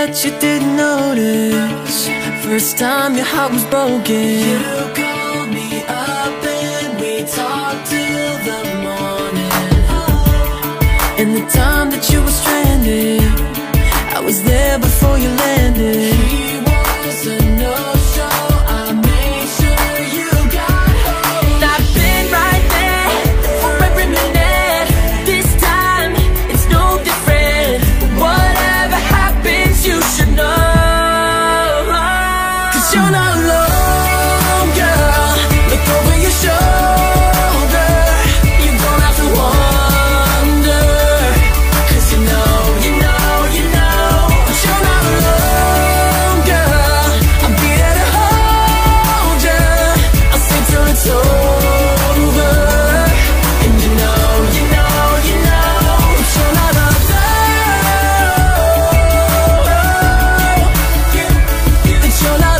bet you didn't notice. First time your heart was broken. You called me up and we talked till the morning. And the time that you were stranded, I was there before you landed. He was a no-show, I made sure you got home. And I've been right there for every minute. This time, it's no different. Whatever happens, you should know. 'Cause you're not alone, girl. Look over your shoulder. You don't have to wonder. 'Cause you know, you know, you know you're not alone, girl. I'll be there to hold you. I'll stay till it's over. And you know, you know, you know you're not alone. That you're not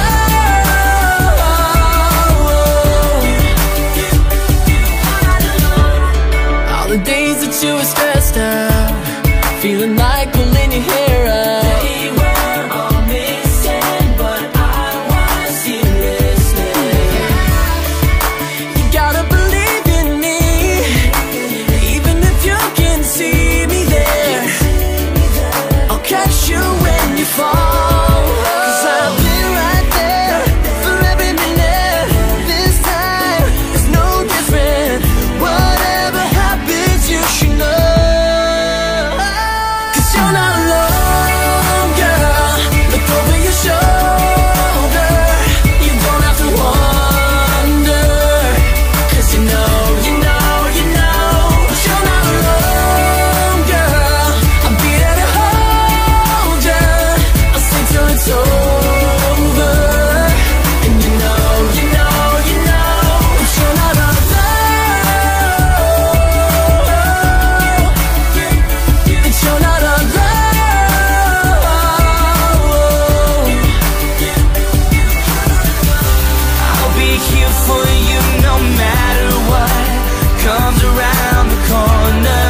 alone. All the days that you were stressed out, feeling like pulling your hair out. They were all missing, but I was here listening. You gotta believe in me, even if you can't see me there. I'll catch you when you fall. 'Cause I'll be right there for every minute. This time is no different. Whatever happens, you should know. 'Cause you're not alone, girl. Look over your shoulder. You don't have to wonder. 'Cause you know, you know, you know you're not alone, girl. I'll be there to hold you. I'll stay till it's over. And you know, you know, you know you're not alone. That you're not alone. I'll be here for you no matter what comes around the corner.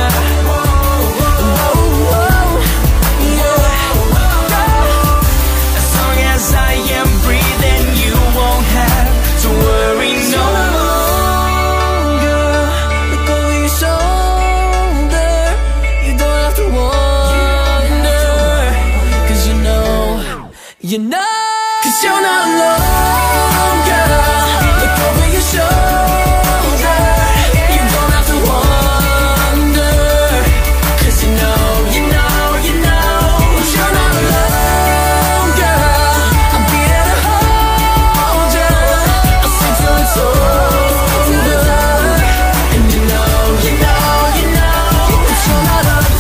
As long as I am breathing, you won't have to worry no longer. Look over your shoulder. You don't have to wonder. 'Cause you know, you know. 'Cause you're not alone, girl. Look over your shoulder. You don't have to wonder. 'Cause you know, you know, you know you're not alone, girl. I'll be there to hold you. I'll stay till it's over. And you know, you know, you know that you're not alone.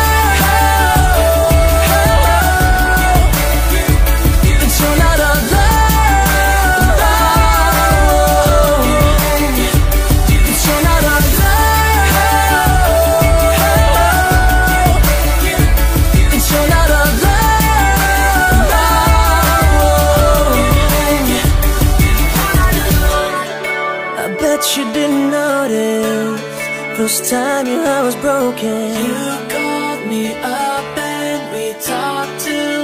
That you're not alone. That you're not alone. That you're not alone. I bet you didn't notice. First time your heart was broken. You called me up and we talked till